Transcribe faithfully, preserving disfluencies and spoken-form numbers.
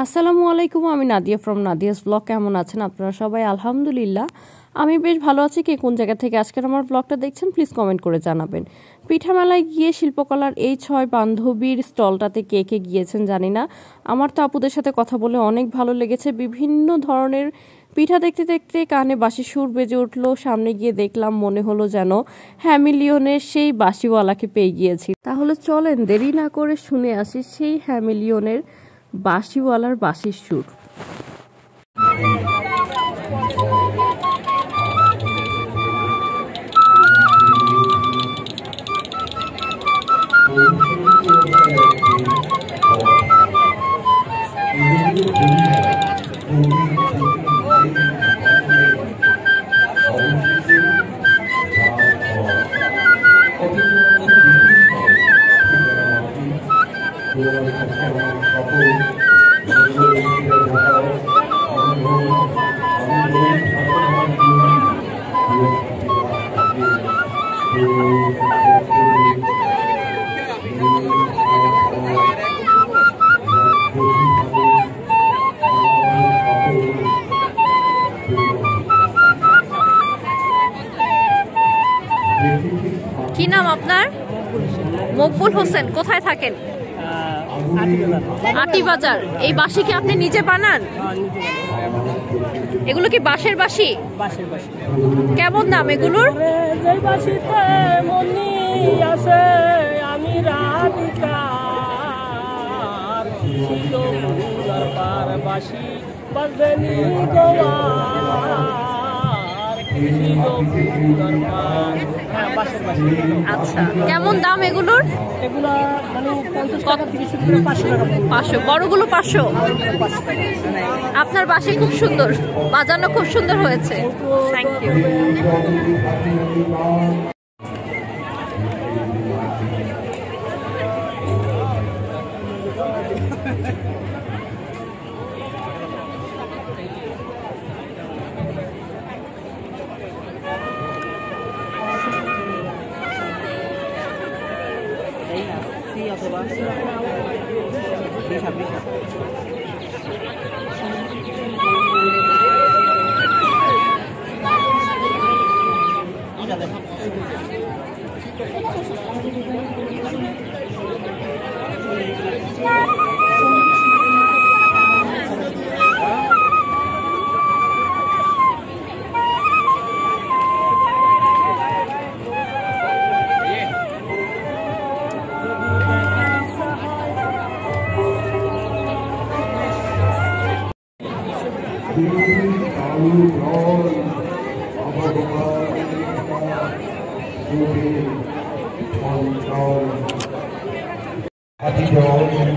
আসসালামু আলাইকুম, আমি নাদিয়া ফ্রম নাদিয়াস ব্লগ। কেমন আছেন আপনারা সবাই? আলহামদুলিল্লাহ আমি বেশ ভালো আছি। কে কোন জায়গা থেকে আজকের আমার ব্লগটা দেখছেন প্লিজ কমেন্ট করে জানাবেন। পিঠা মেলায় গিয়ে শিল্পকলার এই ছয় বান্ধবীর স্টলটাতে কে কে গিয়েছেন জানি না, আমার তো আপুদের সাথে কথা বলে অনেক ভালো লেগেছে। বিভিন্ন ধরনের পিঠা দেখতে দেখতে কানে বাঁশি সুর বেজে উঠলো। সামনে গিয়ে দেখলাম মনে হলো যেন হ্যামিলিয়নের সেই বাঁশিওয়ালাকে পেয়ে গিয়েছি। তাহলে চলেন দেরি না করে শুনে আসি সেই হ্যামিলিয়নের বাঁশিওয়ালার বাঁশির সুর। কি নাম আপনার? মকবুল হোসেন। কোথায় থাকেন? আটি বাজার। এই বাঁশি কি আপনি নিজে বানান? এগুলো কি বাঁশের বাঁশি? কেমন দাম এগুলোর? আচ্ছা, কেমন দাম এগুলোর? পাঁচশো। বড়গুলো পাঁচশো। আপনার বাঁশি খুব সুন্দর, বাজানো খুব সুন্দর হয়েছে। Thank you. অথবা বিশা বিশা Happy